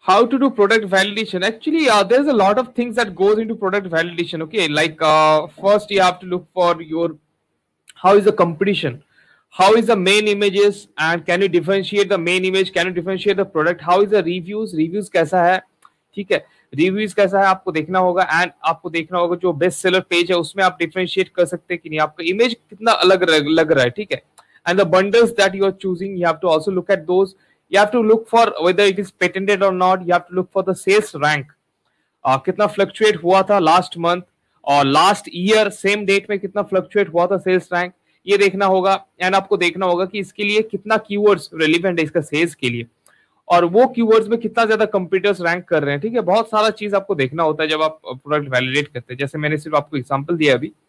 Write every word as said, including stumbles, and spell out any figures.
How to do product validation? Actually, uh, there's a lot of things that goes into product validation. Okay, like uh, first you have to look for your how is the competition, how is the main images, and can you differentiate the main image, can you differentiate the product, how is the reviews, reviews कैसा है, ठीक है, reviews कैसा है आपको देखना होगा, and आपको देखना होगा जो बेस्ट सेलर पेज है उसमें आप डिफरेंशिएट कर सकते हैं कि नहीं, आपका इमेज कितना अलग लग रहा है, ठीक है, and the bundles that you are choosing you have to also look at those, you have to look for whether it is patented or not, you have to look for the sales rank, uh, कितना fluctuate हुआ था last month और last year same date में कितना fluctuate हुआ था sales rank, ये देखना होगा, एंड आपको देखना होगा कि इसके लिए कितना कीवर्ड्स रेलिवेंट है इसका सेल्स के लिए, और वो कीवर्ड्स में कितना ज्यादा कंपीटिटर्स रैंक कर रहे हैं, ठीक है, बहुत सारा चीज आपको देखना होता है जब आप प्रोडक्ट वैलिडेट करते हैं। जैसे मैंने सिर्फ आपको एग्जांपल दिया अभी